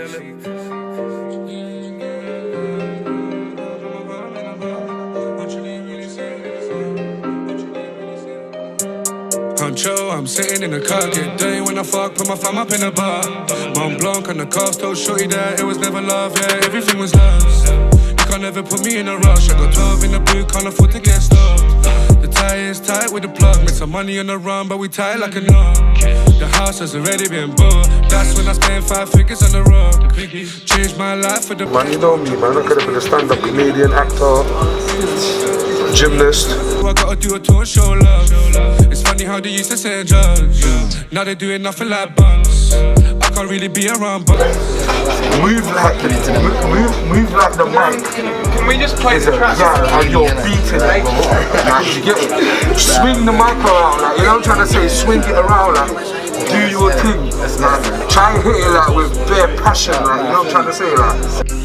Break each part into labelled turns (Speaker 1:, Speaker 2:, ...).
Speaker 1: Huncho, I'm sitting in the car, get dirty when I fuck, put my thumb up in the bar. Mont Blanc on the coast, told shorty that it was never love, yeah, everything was lost. You can't ever put me in a rush, I got 12 in the boot, can't afford to get stopped. The tie is tight with the plug, make some money on the run, but we tie it like a knot. The house has already been bought, that's when I spent 5 figures on the road. Changed my life for the...
Speaker 2: Man, you know me, man, I could have been a stand-up comedian, actor, gymnast.
Speaker 1: I gotta do a tour and show love. It's funny how they used to say judge. Now they're doing nothing like buns. I can't really be around buns.
Speaker 2: Move like the mic.
Speaker 3: Can we just play the track?
Speaker 2: Yeah, and you're beating it, bro. Like, you get it? Swing the mic around, like, you know what I'm trying to say? Swing it around, like, do your thing. Like, try and hit it like with bare passion, like, you know what I'm trying to say? Like.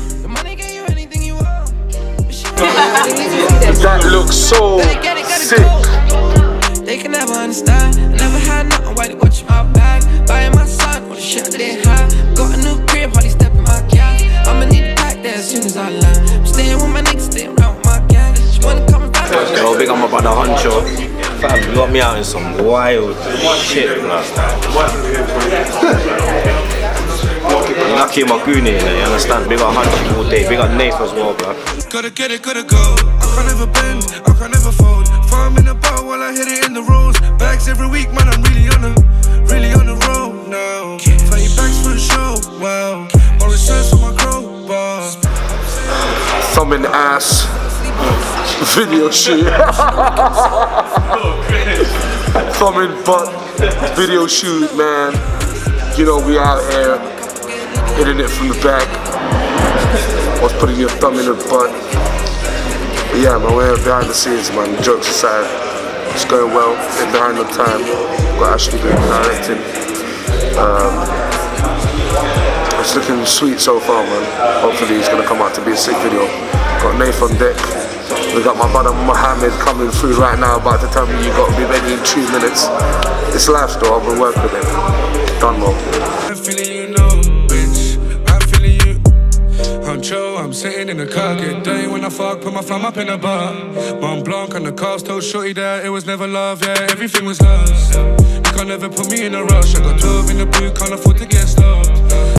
Speaker 2: That looks so sick.
Speaker 4: They can never understand. I never had nothing, why they watching my back? Buying my son, all the shit I didn't have. Got a new crib, hardly stepping my gas. I'ma need to pack there as soon as I land. I'm staying with my niggas, staying around with my gang. She wanna come back.
Speaker 5: Yo, big up my brother Huncho. Fam, you got me out in some wild shit, man. Lucky Maguni, you understand? Big up Huncho all day, big up Nath as well, bro.
Speaker 1: Gotta get it, gotta go. I can't never bend, I can't never fold. Farm in the bar while I hit it in the roads. Bags every week, man, I'm really on the road now. 30 bags for the show, wow. Orange shirts for my crowbar.
Speaker 2: Thumb in the ass. Video shoot. Thumb in butt. Video shoot, man. You know, we out here hitting it from the back. Was putting your thumb in the butt. But yeah, man, we're behind the scenes, man. Jokes aside, it's going well. Been behind on time. Got Ashley doing directing. It's looking sweet so far, man. Hopefully it's gonna come out to be a sick video. Got Nath on deck. We got my brother Mohammed coming through right now, about to tell me you got to be ready in 2 minutes. It's life though, I've been working with it. Done well.
Speaker 1: I'm feeling you, no, bitch. I'm feeling you. Huncho, I'm sitting in the car, get dirty when I fuck, put my thumb up in the bar. Mont Blanc on the coast, told shorty that it was never love, yeah, everything was lost. You can't ever put me in a rush, I got 12 in the boot, can't afford to get stopped.